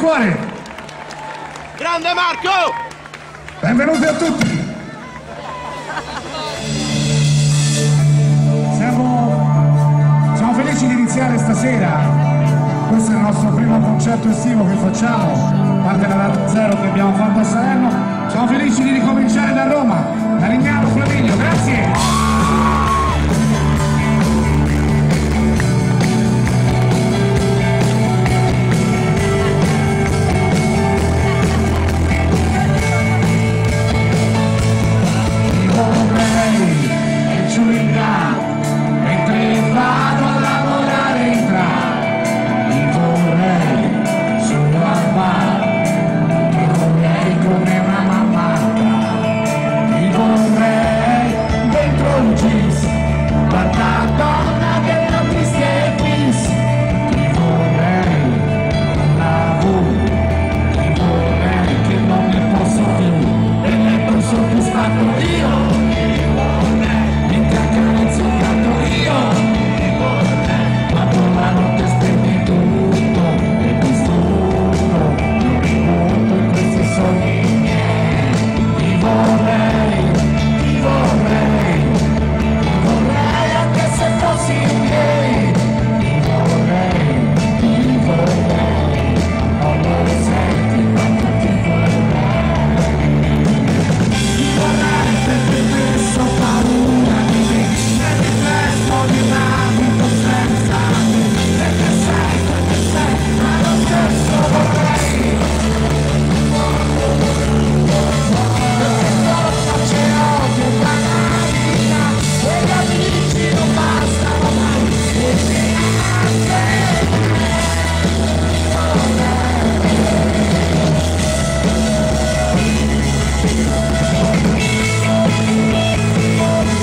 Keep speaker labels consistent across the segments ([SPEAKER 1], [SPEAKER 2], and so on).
[SPEAKER 1] cuore.
[SPEAKER 2] Grande Marco!
[SPEAKER 1] Benvenuti a tutti. Siamo felici di iniziare stasera. Questo è il nostro primo concerto estivo che facciamo, a parte la data zero che abbiamo fatto a Salerno. Siamo felici di ricominciare da Roma, da Lignano Flaminio. Grazie!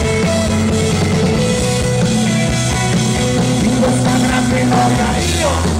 [SPEAKER 3] Io